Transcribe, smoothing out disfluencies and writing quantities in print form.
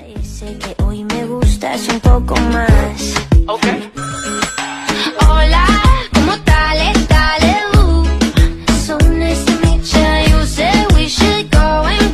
Sé que hoy me gustas un poco más. Okay.